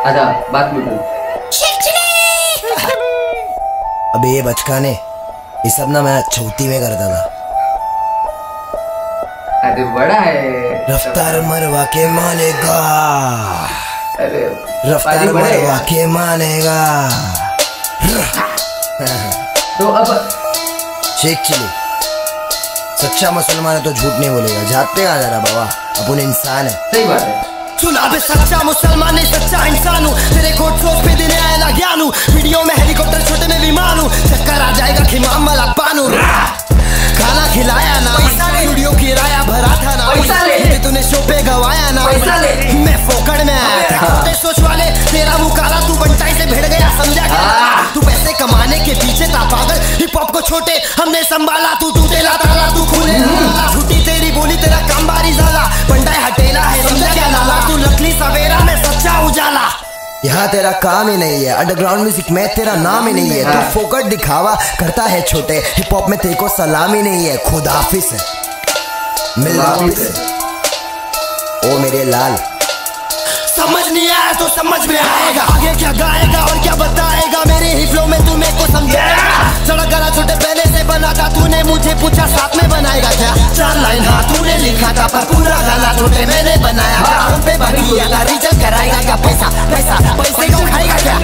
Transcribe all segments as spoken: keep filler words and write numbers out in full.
अच्छा बात में बोल। अबे ये बचकाने ये सब ना मैं चौथी में करता था। अरे बड़ा है। रफ्तार मरवा के मानेगा, अरे रफ्तार मरवा के मानेगा। तो अब शेख चिली सच्चा मुसलमान है तो झूठ नहीं बोलेगा। जाते आ जरा बाबा, अपन इंसान है। सही बात है। सुना बे सच्चा मुसलमान नहीं सच्चा इंसान हूँ। तेरे कोट सोच पे देने आया ना ज्ञान हूँ। वीडियो में हेलीकॉप्टर छोटे में विमान हूँ। चक्कर आ जाएगा खिमाम वाला पानू। खाना खिलाया ना, वीडियो किराया भरा था ना, पैसा ले तूने शो पे गवाया ना, पैसा ले मैं फोकड़ में आया था। सोच वाले तेरा मुँह काला, तू बंटाई से भिड़ गया समझा क्या? तू पैसे कमाने के पीछे था पागल। हिप हॉप को छोटे हमने संभाला, तू टूटेला ताला तू खुले छुट्टी तेरी बोली तेरा काम बारी जाला। बंटाई हटेला है समझा क्या नाला? तू लकली सवेरा में सच्चा उजाला। यहाँ तेरा काम ही नहीं है, अंडरग्राउंड म्यूजिक में तेरा नाम ही नहीं है। तू फोकट दिखावा करता है छोटे, हिप हॉप में तेरे को सलाम ही नहीं है। खुद हाफिज है, मिल हाफिज है। ओ मेरे लाल समझ नहीं आया तो समझ में आएगा। आगे क्या गाएगा और क्या बताएगा, मेरे ही फ्लो में तू मेरे को समझाएगा। सड़क गाना छोटे पहले से बना था, तूने मुझे पूछा साथ में बनाएगा क्या? चार लाइन हाँ तूने लिखा था पर पूरा गाना छोटे मैंने बनाया था। हम पे बाकी है रिजल्ट कराएगा क्या? पैसा पैसा पैसे को खाएगा क्या?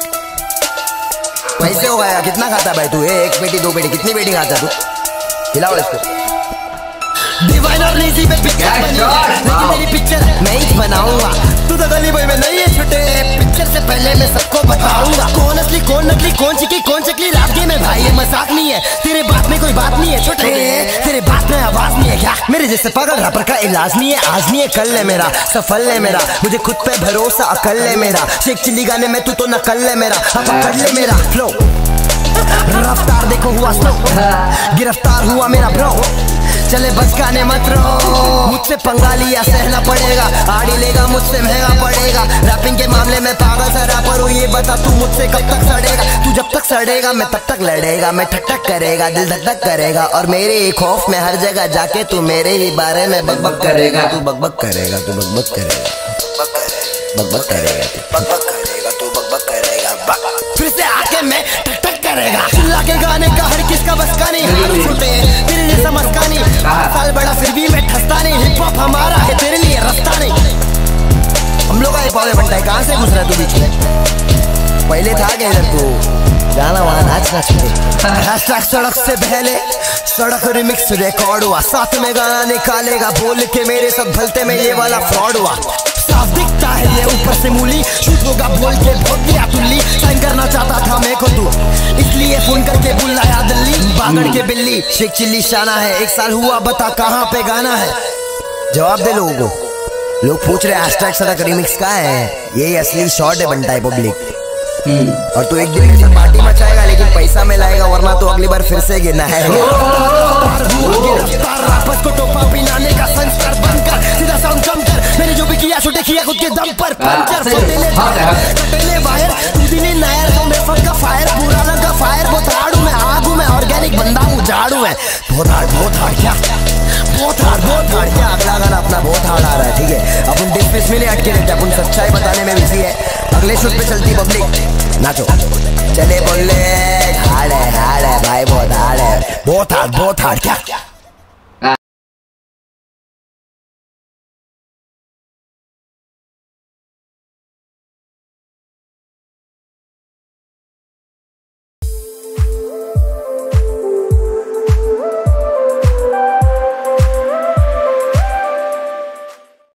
पैसे हो गया कितना खाता भाई तू? एक पेटी दो पेटी कितनी पेटी खाता तू? हिलाओ इसको। डिवाइनर लेजी में पिक्चर बनी है, लेकिन मेरी पिक्चर मैं ही बनाऊंगा। तू तो गली बॉय में नहीं है छुटे, पिक्चर से पहले मैं सबको बताऊंगा। कौन असली कौन नकली, कौन चिकली कौन चकली, रास्ते में भाई ये मजाक नहीं है। तेरे बात में कोई बात नहीं है छोटे, तेरे बात में आवाज नहीं है क्या? मेरे जैसे पागल रैपर का इलाज नहीं है। आज नहीं है कल है मेरा, सफल है मेरा, मुझे खुद पे भरोसा अकल है मेरा। शेख चिली गाने में तू तो नकल है मेरा, अब पकड़ ले मेरा फ्लो। रफ्तार देखो हुआ स्लो, गिरफ्तार हुआ मेरा ब्रो। चले बच गाने मत रो, मुझसे पंगा लिया सहना पड़ेगा। आड़ी लेगा मुझसे महंगा पड़ेगा। रैपिंग के मामले में पागल सा रैपर हूँ, ये बता तू मुझसे कब तक सड़ेगा? तू जब तक सड़ेगा मैं तब तक लड़ेगा। मैं ठक ठक करेगा, दिल धक धक करेगा, और मेरे ही खौफ में हर जगह जाके तू मेरे ही बारे में बकबक करेगा। तू बकबक करेगा, तू बकबक करेगा, बकबक करेगा, बकबक करेगा, तू बकबक करेगा। फिर से आके मैं ठक ठक करेगा। चिल्ला के गाने का हर किसका बस का नहीं, छूटे तेरे जैसा मस्का नहीं। साल बड़ा फिर भी मैं ठसता नहीं, हिप हॉप हमारा है तेरे लिए रास्ता नहीं। हम लोग का हिप हॉप बनता है, कहाँ से घुस रहा है तू बीच में? पहले था क्या इधर तू? जाना वहाँ नाच नाच पे। हैशटैग सड़क से पहले सड़क रिमिक्स रिकॉर्ड हुआ, साथ में गाना निकालेगा बोल के मेरे साथ भलते में ये वाला फ्रॉड हुआ। साफ दिखता है ये ऊपर से मूली, झूठ होगा बोल के बहुत गया तुल्ली। साइन करना चाहता था मेरे को तू, इसलिए फोन करके बुलाया दिल्ली। बागड़ के बिल्ली शेख चिल्ली शाना है, एक साल हुआ बता कहाँ पे गाना है? जवाब दे लोगों को। लोग पूछ रहे हैशटैग सड़क रिमिक्स का है, यही असली शॉट है बनता है पब्लिक। और तू एक दिन के साथ पार्टी मचाएगा लेकिन पैसा में लाएगा, वरना तो अगली बार फिर से गिरना है। वापस को टोपा पिनाने का संस्कार बंद कर, सीधा साउंड कम कर। मैंने जो भी किया छोटे किया खुद के दम पर। पंचर कटेले वायर तू दिने नायर तो मैं फक का फायर, पूरा रंग का फायर। बहुत हार्ड हूँ मैं, आग हूँ मैं, ऑर्गेनिक बंदा हूँ, झाड़ू है। बहुत हार्ड बहुत हार्ड क्या? बहुत हार्ड बहुत हार्ड क्या? अगला गाना अपना बहुत हार्ड आ रहा है, ठीक है? अपन डिस्मिस में नहीं अटके रहते, अपन सच्चाई बताने में बिजी है। अगले शूट पे चलती पब्लिक, नाचो चले बोले। हार्ड है हार्ड है भाई, बहुत हार्ड है, बहुत हार्ड बहुत हार्ड क्या?